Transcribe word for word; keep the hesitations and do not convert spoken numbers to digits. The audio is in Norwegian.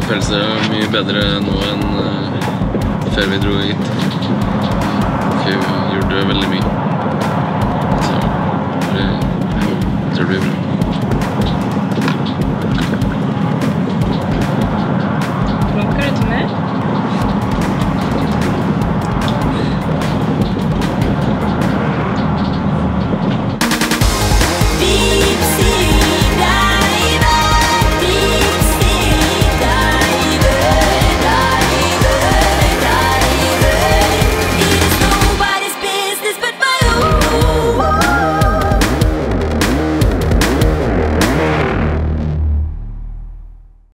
følelser er mye bedre nå enn uh, før vi dro hit. Vi gjorde veldig mye. Så det, jeg tror det blir bra.